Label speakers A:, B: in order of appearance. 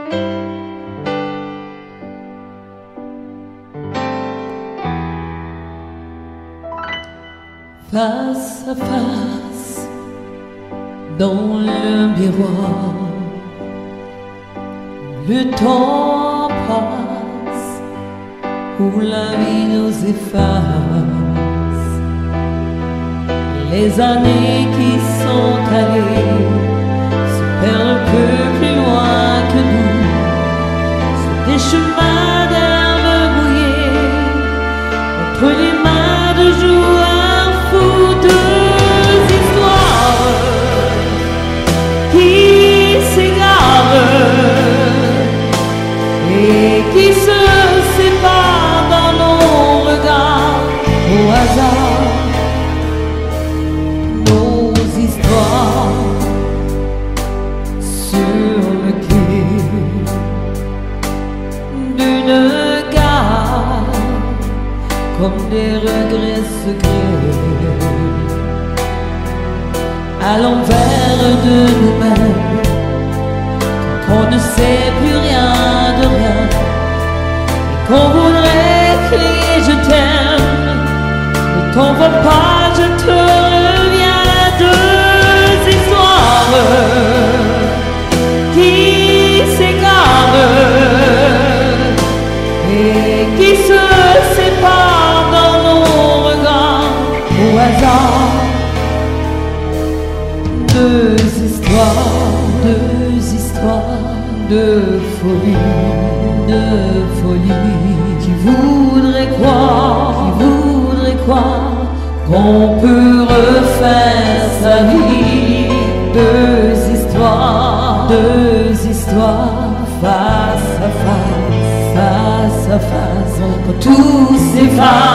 A: Face à face, dans le miroir, le temps passe, où la vie nous efface. Les années qui sont allées se perdent un peu plus loin que nous, sur des chemins d'herbes brouillées, entre les mains de joueurs fous. Deux histoires qui s'égarent et qui se séparent dans nos regards au hasard. Nos histoires sur le quai d'une gare, comme des regrets secrets, à l'envers de nous-mêmes, quand on ne sait plus rien de rien, et qu'on voudrait crier je t'aime, mais qu'on voit pas je te reviens. Deux histoires qui s'égarent et qui se séparent dans nos regards au hasard. Deux histoires de folie, qui voudraient croire qu'on peut refaire sa vie. Deux histoires face à face, quand tout s'efface.